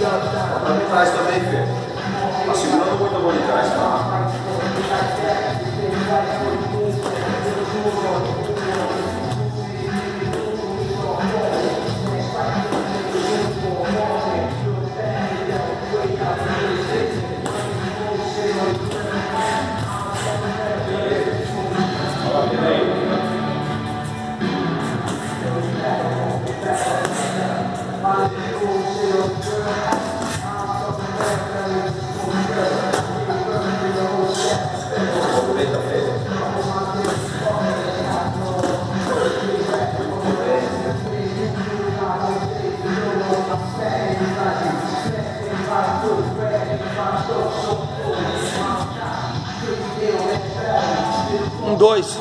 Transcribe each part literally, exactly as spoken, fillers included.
Bota de trás também, Fê. Tá segurando muito a mão de trás, tá? Um, dois.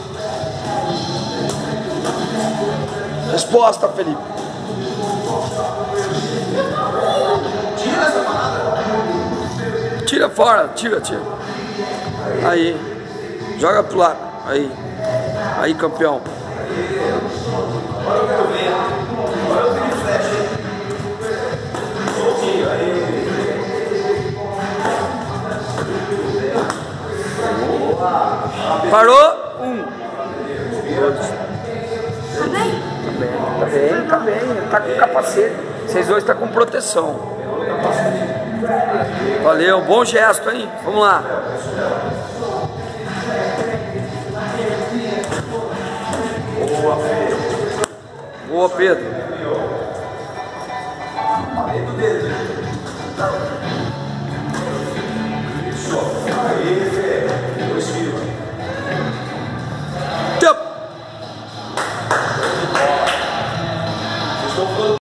Resposta, Felipe. Tira essa parada. Tira fora, tira, tira. Aí. Joga pro lado. Aí. Aí, campeão. Agora eu quero ver. Agora eu tenho flash, hein? Soltinho, aí. Parou? Um. Dois. Tá bem? Tá bem, tá bem. Tá com capacete. Vocês dois estão com proteção. Valeu, bom gesto, hein? Vamos lá. Boa, Pedro.